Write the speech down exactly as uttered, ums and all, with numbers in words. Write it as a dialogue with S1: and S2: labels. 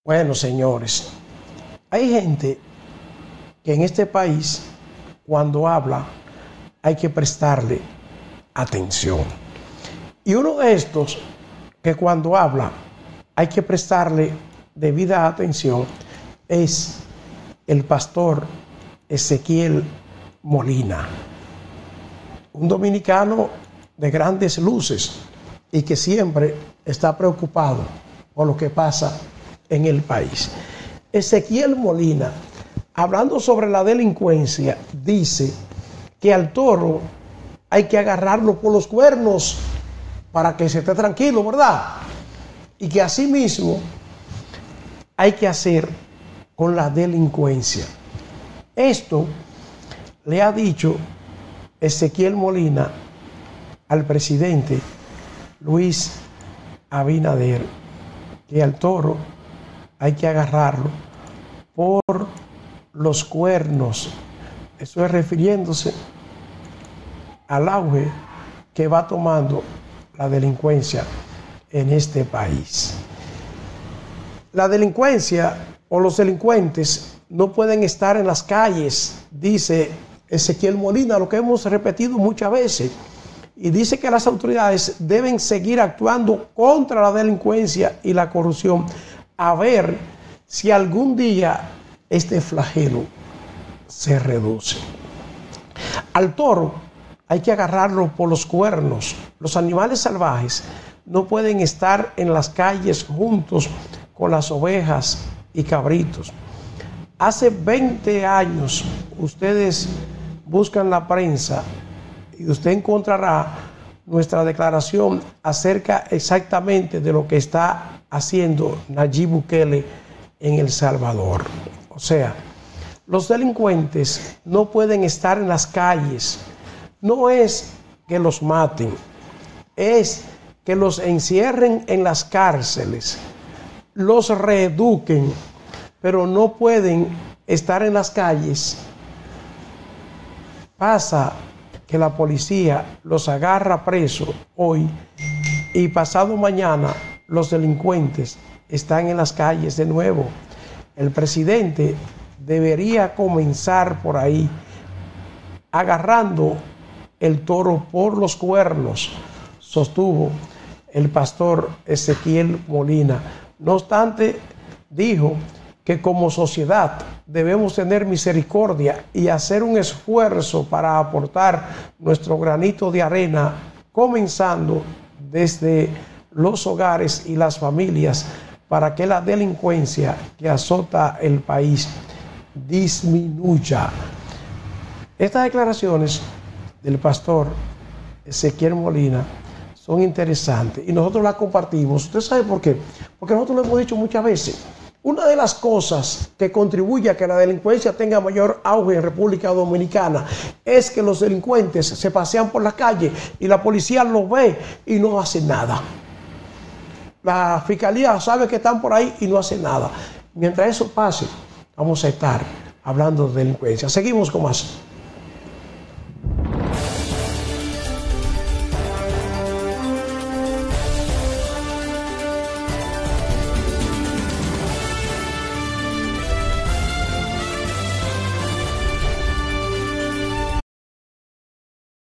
S1: Bueno, señores, hay gente que en este país, cuando habla, hay que prestarle atención. Y uno de estos, que cuando habla, hay que prestarle debida atención, es el pastor Ezequiel Molina, un dominicano de grandes luces y que siempre está preocupado por lo que pasa en el país. Ezequiel Molina, hablando sobre la delincuencia, dice que al toro hay que agarrarlo por los cuernos para que se esté tranquilo, ¿verdad? Y que asimismo hay que hacer con la delincuencia. Esto le ha dicho Ezequiel Molina al presidente Luis Abinader, que al toro hay que agarrarlo por los cuernos. Eso es refiriéndose al auge que va tomando la delincuencia en este país. La delincuencia o los delincuentes no pueden estar en las calles, dice Ezequiel Molina, lo que hemos repetido muchas veces. Y dice que las autoridades deben seguir actuando contra la delincuencia y la corrupción, a ver si algún día este flagelo se reduce. Al toro hay que agarrarlo por los cuernos. Los animales salvajes no pueden estar en las calles juntos con las ovejas y cabritos. Hace veinte años ustedes buscan la prensa y usted encontrará nuestra declaración acerca exactamente de lo que está haciendo Nayib Bukele en El Salvador. O sea, los delincuentes no pueden estar en las calles. No es que los maten, es que los encierren en las cárceles, los reeduquen, pero no pueden estar en las calles. Pasa que la policía los agarra presos hoy y pasado mañana los delincuentes están en las calles de nuevo. El presidente debería comenzar por ahí, agarrando el toro por los cuernos, sostuvo el pastor Ezequiel Molina. No obstante, dijo que como sociedad debemos tener misericordia y hacer un esfuerzo para aportar nuestro granito de arena, comenzando desde los hogares y las familias, para que la delincuencia que azota el país disminuya. Estas declaraciones del pastor Ezequiel Molina son interesantes y nosotros las compartimos. ¿Usted sabe por qué? Porque nosotros lo hemos dicho muchas veces. Una de las cosas que contribuye a que la delincuencia tenga mayor auge en República Dominicana es que los delincuentes se pasean por la calle y la policía los ve y no hace nada. La fiscalía sabe que están por ahí y no hace nada. Mientras eso pase, vamos a estar hablando de delincuencia. Seguimos con más.